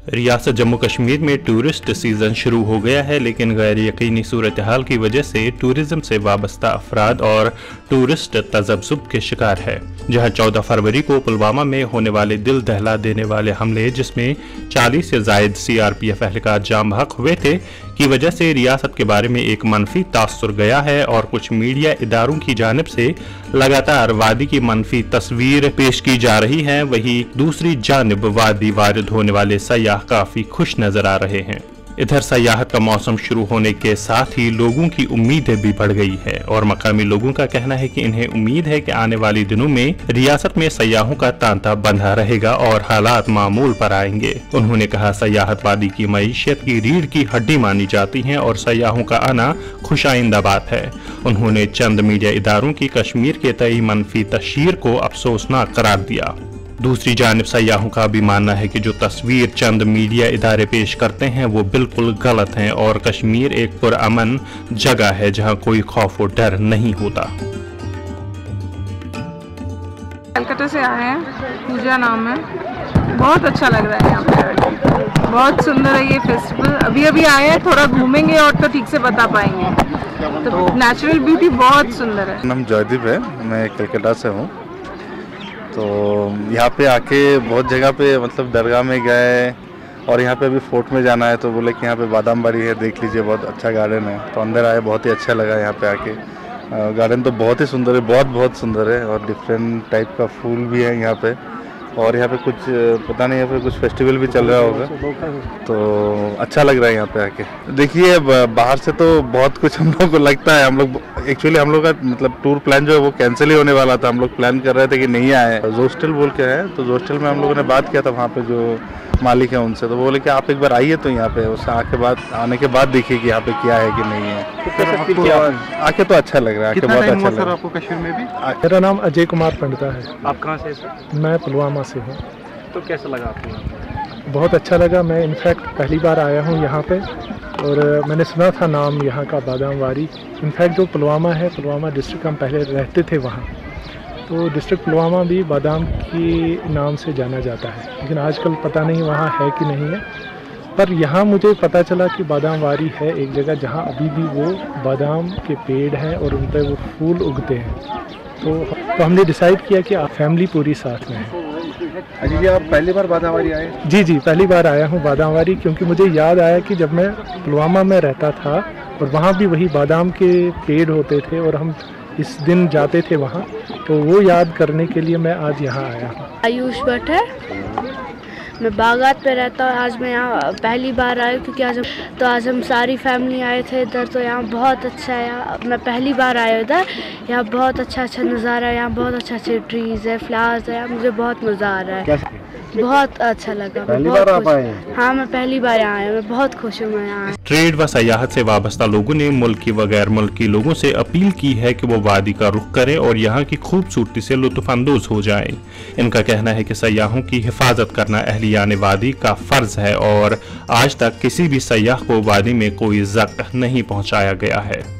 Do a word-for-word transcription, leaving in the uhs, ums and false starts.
रियासत जम्मू कश्मीर में tourist season शुरू हो गया है, लेकिन गैर यकीनी सूरत हाल की वजह से टूरिज्म से वाबस्ता अफराद और टूरिस्ट तजब्जुब के शिकार है। जहां चौदह फरवरी को पुलवामा में होने वाले दिल दहला देने वाले हमले, जिसमें चालीस से जायद सी आर पी एफ एहलकार जाम बहक हुए थे, की वजह से रियासत के बारे में एक मनफी तासुर गया है और कुछ मीडिया इदारों की जानिब से लगातार वादी की मनफी तस्वीर पेश की जा रही है। वहीं दूसरी जानिब वादी वारिद होने वाले सयाह काफी खुश नजर आ रहे हैं। इधर सयाहत का मौसम शुरू होने के साथ ही लोगों की उम्मीदें भी बढ़ गई है और मकामी लोगों का कहना है कि इन्हें उम्मीद है कि आने वाले दिनों में रियासत में सयाहों का तांता बंधा रहेगा और हालात मामूल पर आएंगे। उन्होंने कहा, सयाहत वादी की मईशत की रीढ़ की हड्डी मानी जाती है और सयाहों का आना खुशाइंदा बात है। उन्होंने चंद मीडिया इदारों की कश्मीर के तय मनफी तशहीर को अफसोसनाक करार दिया। दूसरी जानिब सयाहों का भी मानना है कि जो तस्वीर चंद मीडिया इदारे पेश करते हैं वो बिल्कुल गलत हैं और कश्मीर एक पुरअमन जगह है जहां कोई खौफ और डर नहीं होता। कलकत्ता से आए हैं, पूजा नाम है। बहुत अच्छा लग रहा है यहाँ पे, बहुत सुंदर है ये फेस्टिवल। अभी अभी आए हैं, थोड़ा घूमेंगे और तो ठीक से बता पाएंगे। तो नेचुरल ब्यूटी बहुत सुंदर है। नाम जयदीप है, मैं कलकत्ता से हूँ। तो यहाँ पे आके बहुत जगह पे मतलब दरगाह में गए और यहाँ पे अभी फोर्ट में जाना है, तो बोले कि यहाँ पे बादाम बारी है, देख लीजिए, बहुत अच्छा गार्डन है। तो अंदर आए, बहुत ही अच्छा लगा यहाँ पे आके। गार्डन तो बहुत ही सुंदर है, बहुत बहुत सुंदर है और डिफरेंट टाइप का फूल भी है यहाँ पे। और यहाँ पे कुछ पता नहीं, यहाँ पे कुछ फेस्टिवल भी चल रहा होगा, तो अच्छा लग रहा है यहाँ पे आके। देखिए, बाहर से तो बहुत कुछ हम लोग को लगता है। हम लोग एक्चुअली हम लोग का मतलब टूर प्लान जो है वो कैंसिल ही होने वाला था। हम लोग प्लान कर रहे थे कि नहीं आए। जोस्टल बोल के है, तो जोस्टल में हम लोगों ने बात किया था वहाँ पे जो मालिक है उनसे, तो वो बोले कि आप एक बार आइए तो यहाँ पे, उससे आके बाद आने के बाद देखिए कि यहाँ पे क्या है कि नहीं है। तो आके तो अच्छा लग रहा है, आके बहुत अच्छा लग रहा है। आपको कश्मीर में भी? मेरा नाम अजय कुमार पंडिता है। आप कहाँ से सर? मैं पुलवामा से हूँ। तो कैसा लगा आपको? बहुत अच्छा लगा। मैं इनफैक्ट पहली बार आया हूँ यहाँ पे और मैंने सुना था नाम यहाँ का बादाम वारी। इनफैक्ट जो पुलवामा है, पुलवामा डिस्ट्रिक्ट हम पहले रहते थे वहाँ, तो डिस्ट्रिक्ट पुलवामा भी बादाम के नाम से जाना जाता है, लेकिन आजकल पता नहीं वहाँ है कि नहीं है। पर यहाँ मुझे पता चला कि बादाम वारी है एक जगह जहाँ अभी भी वो बादाम के पेड़ हैं और उन पर वो फूल उगते हैं। तो, तो हमने डिसाइड किया कि आप फैमिली पूरी साथ में है। अजी जी, आप पहली बार बादाम वारी आए? जी जी, पहली बार आया हूँ बादाम वारी, क्योंकि मुझे याद आया कि जब मैं पुलवामा में रहता था और वहाँ भी वही बादाम के पेड़ होते थे और हम इस दिन जाते थे वहाँ, तो वो याद करने के लिए मैं आज यहाँ आया हूँ। आयुष भट्ट है, मैं बागात पे रहता हूँ। आज मैं यहाँ पहली बार आया क्योंकि आज हम तो आज हम सारी फैमिली आए थे इधर, तो यहाँ बहुत अच्छा है। यहाँ मैं पहली बार आया इधर, यहाँ बहुत अच्छा अच्छा नज़ारा है, यहाँ बहुत अच्छे अच्छे ट्रीज़ है, फ्लावर्स है, मुझे बहुत मज़ा आ रहा है। बहुत अच्छा लगा। पहली बार आप आए? हाँ, मैं पहली बार यहाँ आया, मैं बहुत खुश हूँ मैं यहाँ। ट्रेड व सयाहत से वाबस्ता लोगों ने मुल्की व गैर मुल्की लोगों से अपील की है कि वो वादी का रुख करें और यहाँ की खूबसूरती से लुत्फानंदोज हो जाएं। इनका कहना है कि सयाहों की हिफाजत करना अहलियान वादी का फर्ज है और आज तक किसी भी सयाह को वादी में कोई ज़ख्म नहीं पहुँचाया गया है।